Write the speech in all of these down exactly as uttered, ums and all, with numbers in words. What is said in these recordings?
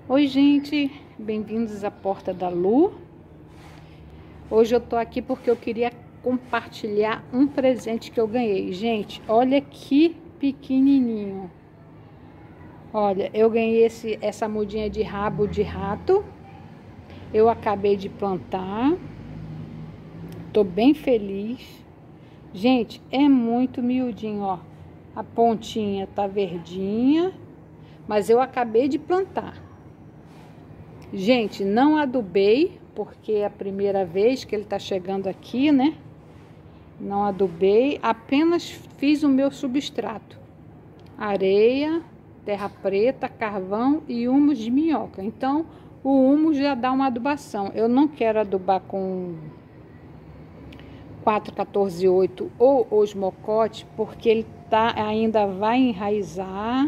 Oi, gente, bem-vindos à Porta da Lu. Hoje eu tô aqui porque eu queria compartilhar um presente que eu ganhei. Gente, olha que pequenininho. Olha, eu ganhei esse, essa mudinha de rabo de rato. Eu acabei de plantar. Tô bem feliz. Gente, é muito miudinho, ó. A pontinha tá verdinha, mas eu acabei de plantar. Gente, não adubei, porque é a primeira vez que ele tá chegando aqui, né? Não adubei, apenas fiz o meu substrato. Areia, terra preta, carvão e humus de minhoca. Então, o humus já dá uma adubação. Eu não quero adubar com quatro, quatorze, oito ou osmocote, porque ele tá, ainda vai enraizar.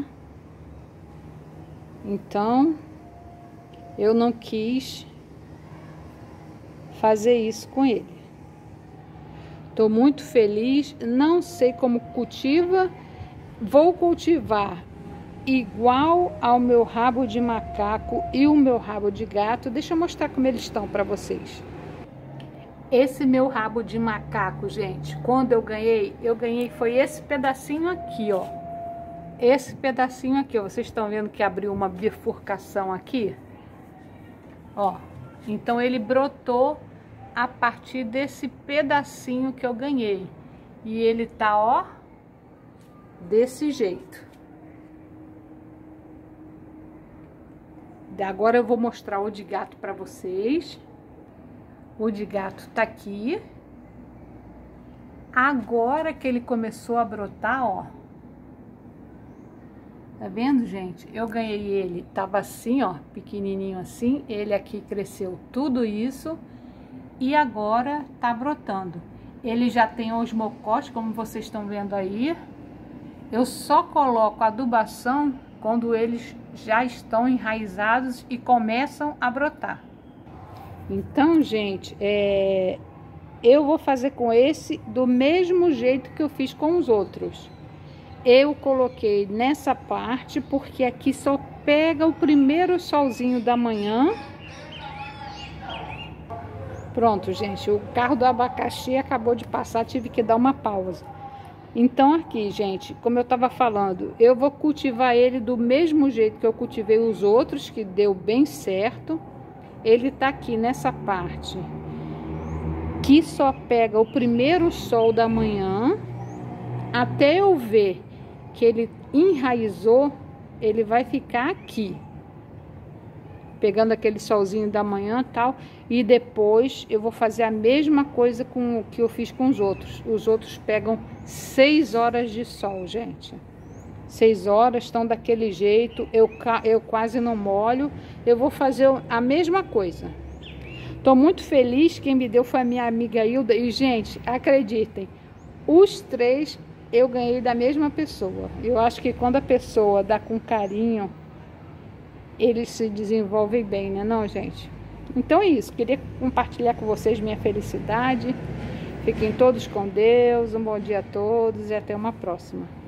Então, eu não quis fazer isso com ele. Tô muito feliz, não sei como cultiva, vou cultivar igual ao meu rabo de macaco e o meu rabo de gato. Deixa eu mostrar como eles estão para vocês. Esse meu rabo de macaco, gente, quando eu ganhei, eu ganhei foi esse pedacinho aqui, ó. Esse pedacinho aqui, ó. Vocês estão vendo que abriu uma bifurcação aqui? Ó, então ele brotou a partir desse pedacinho que eu ganhei. E ele tá, ó, desse jeito. Agora eu vou mostrar o de gato para vocês. O de gato tá aqui. Agora que ele começou a brotar, ó. Tá vendo, gente? Eu ganhei ele, tava assim, ó, pequenininho assim. Ele aqui cresceu tudo isso e agora tá brotando. Ele já tem osmocote, como vocês estão vendo aí. Eu só coloco adubação quando eles já estão enraizados e começam a brotar. Então, gente, é... eu vou fazer com esse do mesmo jeito que eu fiz com os outros. Eu coloquei nessa parte porque aqui só pega o primeiro solzinho da manhã. Pronto, gente, o carro do abacaxi acabou de passar, tive que dar uma pausa. Então aqui, gente, como eu tava falando, eu vou cultivar ele do mesmo jeito que eu cultivei os outros, que deu bem certo. Ele tá aqui nessa parte que só pega o primeiro sol da manhã. Até eu ver que ele enraizou, ele vai ficar aqui, pegando aquele solzinho da manhã e tal, e depois eu vou fazer a mesma coisa com o que eu fiz com os outros. Os outros pegam seis horas de sol, gente. Seis horas, estão daquele jeito, eu, eu quase não molho. Eu vou fazer a mesma coisa. Tô muito feliz, quem me deu foi a minha amiga Hilda, e gente, acreditem, os três eu ganhei da mesma pessoa. Eu acho que quando a pessoa dá com carinho, eles se desenvolvem bem, né, não, gente? Então é isso, queria compartilhar com vocês minha felicidade. Fiquem todos com Deus, um bom dia a todos e até uma próxima.